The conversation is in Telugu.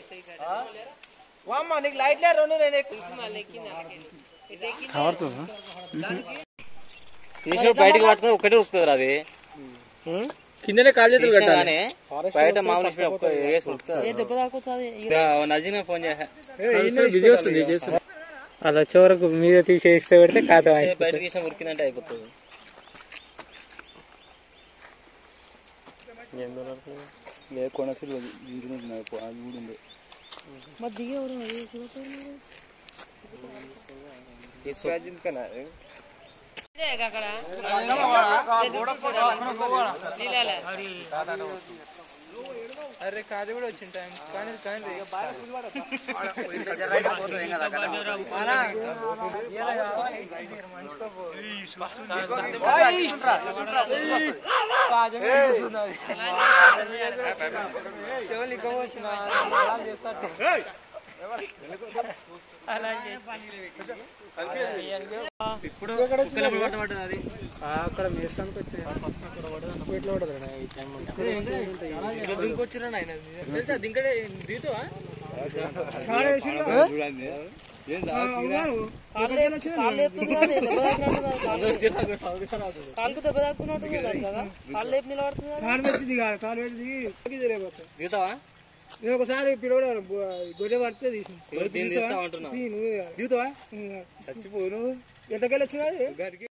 నీకు లైట్ లే రెండు బయటకు పట్టుకుని ఒక్కటే ఉరుకుతుంది అది కిందనే కాలు చేతులు కట్టాలి బయట మామూలు నజీనా ఫోన్ బిజీ వస్తుంది అది వచ్చే వరకు మీద తీసేస్తే పెడితే ఖాతా బయట తీసిన ఉరికిందంటే అయిపోతుంది. కొనసలు అరే కాదు కూడా వచ్చిన టైం కానీ ఇప్పుడు అక్కడ మేస్తానికి వచ్చింది దింకొచ్చిరా తెలుసా దింకడే దిగుతావా కాలుకు దెబ్బ తాకున్నట్టు కాళ్ళు లేపు నిలబడుతుంది దిగుతావా నేను ఒకసారి పిలవడా గొర్రె పడితే తీస్తావా దిగుతావా చచ్చిపోను ఎట్టకెళ్ళి వచ్చినా